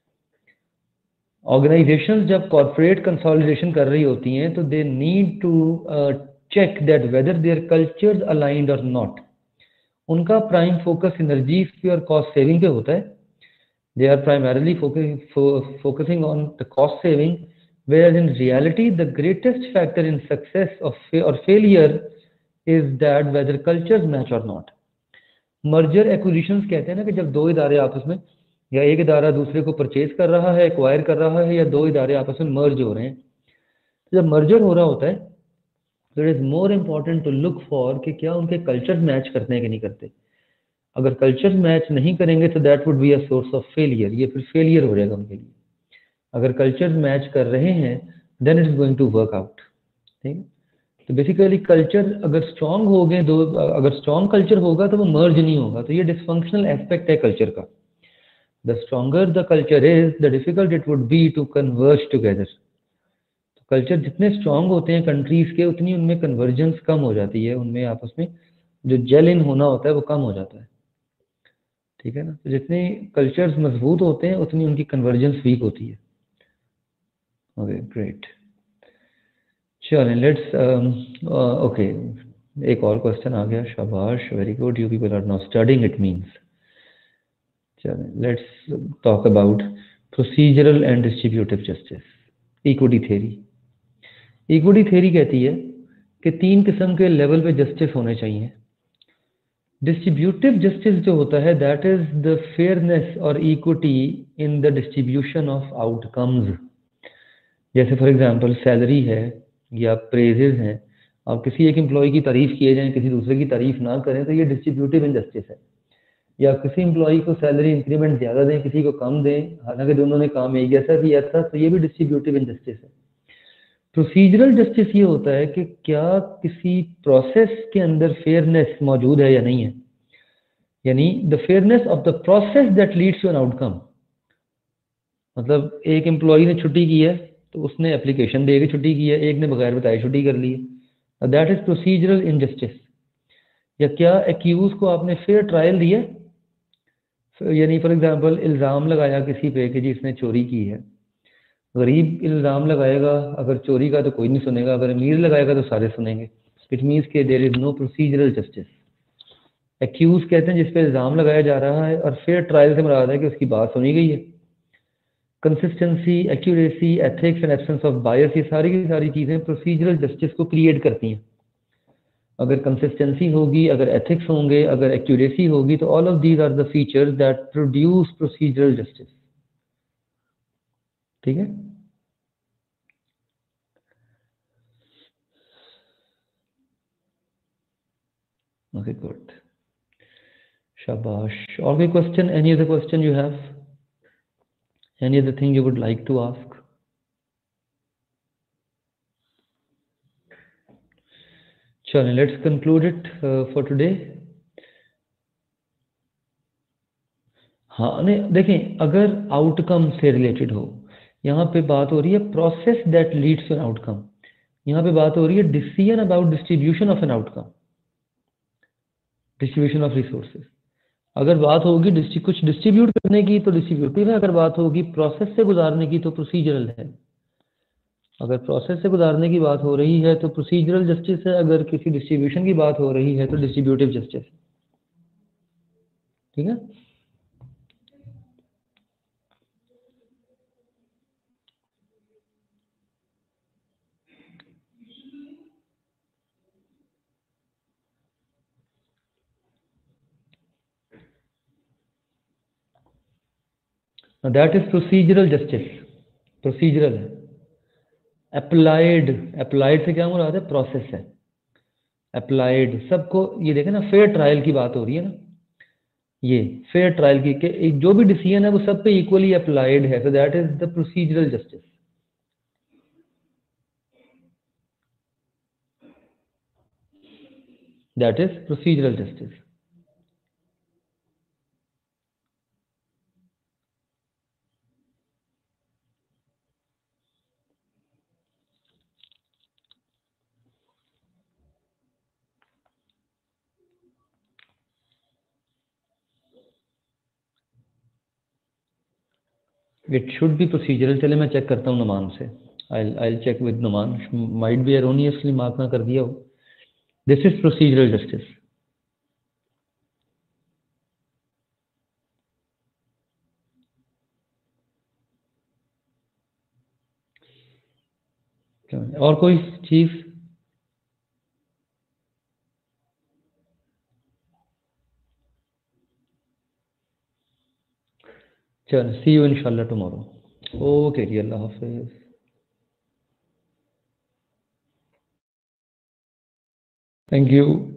ऑर्गेनाइजेशंस जब कॉर्पोरेट कंसोलिडेशन कर रही होती हैं तो they need to check that whether their cultures aligned और नॉट. उनका प्राइम फोकस एनर्जीज पे और कॉस्ट सेविंग पे होता है. They are primarily focusing on the cost saving, whereas in reality the greatest factor in success or failure is that whether cultures match or not. merger acquisitions कहते हैं ना कि जब 2 इदारे आपस में, या एक इदारा दूसरे को परचेज कर रहा है, एक्वायर कर रहा है, या 2 इदारे आपस में मर्ज हो रहे हैं. तो जब मर्जर हो रहा होता है तो it is more important to look for कि क्या उनके कल्चर मैच करते हैं कि नहीं करते. अगर कल्चर मैच नहीं करेंगे तो that would be a source of failure. ये फिर फेलियर हो जाएगा उनके लिए. अगर कल्चर मैच कर रहे हैं then it is going to work out. ठीक है, तो बेसिकली कल्चर अगर स्ट्रांग हो गए, अगर स्ट्रांग कल्चर होगा तो वो मर्ज नहीं होगा. तो ये डिसफंक्शनल एस्पेक्ट है कल्चर का. The stronger the culture is, the difficult it would be to converge together. तो कल्चर जितने स्ट्रांग होते हैं कंट्रीज के, उतनी उनमें कन्वर्जेंस कम हो जाती है, उनमें आपस में जो जेल इन होना होता है वो कम हो जाता है. ठीक है ना. तो जितने कल्चर्स मजबूत होते हैं उतनी उनकी कन्वर्जेंस वीक होती है. ओके ग्रेट, चलें लेट्स ओके, एक और क्वेश्चन आ गया, शाबाश, very good, you people are now studying it means. चलें let's talk about procedural and distributive justice, equity theory. Equity theory कहती है कि 3 किस्म के लेवल पे जस्टिस होने चाहिए। डिस्ट्रीब्यूटिव जस्टिस जो होता है दैट इज द फेयरनेस और equity in the distribution of outcomes. जैसे फॉर एग्जांपल सैलरी है या प्रेजेस हैं, आप किसी एक एम्प्लॉय की तारीफ किए जाएं, किसी दूसरे की तारीफ ना करें, तो ये डिस्ट्रीब्यूटिव इनजस्टिस है। या किसी एम्प्लॉय को सैलरी इंक्रीमेंट ज़्यादा दें, किसी को कम दें, हालांकि दोनों ने काम एक जैसा किया था, तो ये भी डिस्ट्रीब्यूटिव इनजस्टिस है। प्रोसीजरल जस्टिस ये होता है कि क्या किसी प्रोसेस के अंदर फेयरनेस मौजूद है या नहीं है, यानी the fairness of the process that leads to an outcome. मतलब एक एम्प्लॉय ने छुट्टी की है तो उसने एप्लीकेशन दे के छुट्टी की है, एक ने बगैर बताए छुट्टी कर ली है, दैट इज प्रोसीजरल इनजस्टिस। या क्या एक्यूज को आपने फेयर ट्रायल दिया, यानी फॉर एग्जांपल इल्ज़ाम लगाया किसी पे कि जी इसने चोरी की है, गरीब इल्ज़ाम लगाएगा अगर चोरी का तो कोई नहीं सुनेगा, अगर अमीर लगाएगा तो सारे सुनेंगे। इट मीन्स के there is no procedural justice. Accuse कहते हैं जिस पे इल्ज़ाम लगाया जा रहा है, और फेयर ट्रायल से मुराद है कि उसकी बात सुनी गई है। Consistency, accuracy, ethics and absence of bias, ये सारी की सारी चीज़ें प्रोसीजरल जस्टिस को क्रिएट करती हैं। अगर कंसिस्टेंसी होगी, अगर एथिक्स होंगे, अगर एक्यूरेसी होगी, तो all of these are the features that produce procedural justice. ठीक है, ओके गुड, शाबाश। और कोई question, any other question you have, any other thing you would like to ask? चलें let's conclude it for today. हाँ नहीं, देखें, अगर आउटकम से रिलेटेड हो, यहाँ पे बात हो रही है process that leads to an outcome, यहाँ पे बात हो रही है decision about distribution of an outcome, distribution of resources. अगर बात होगी कुछ डिस्ट्रीब्यूट करने की तो डिस्ट्रीब्यूटिव है, अगर बात होगी प्रोसेस से गुजारने की तो प्रोसीजरल है। अगर प्रोसेस से गुजारने की बात हो रही है तो प्रोसीजरल जस्टिस है, अगर किसी डिस्ट्रीब्यूशन की बात हो रही है तो डिस्ट्रीब्यूटिव जस्टिस। ठीक है, that is procedural justice, procedural है। अप्लाइड, अप्लाइड से क्या मुराद है, प्रोसेस है। अप्लाइड सबको, ये देखें ना, फेयर ट्रायल की बात हो रही है ना, ये फेयर ट्रायल की कि जो भी डिसीजन है वो सब पे इक्वली अप्लाइड है, तो that is the procedural justice. That is procedural justice. It should be procedural. चले मैं चेक करता हूँ नुमान से, I check with Numan, might be erroneously mark ना कर दिया हो। This is procedural justice. और कोई चीज? चल, सी यू इंशाल्लाह टुमारो। ओके जी, अल्लाह हाफिज। Thank you.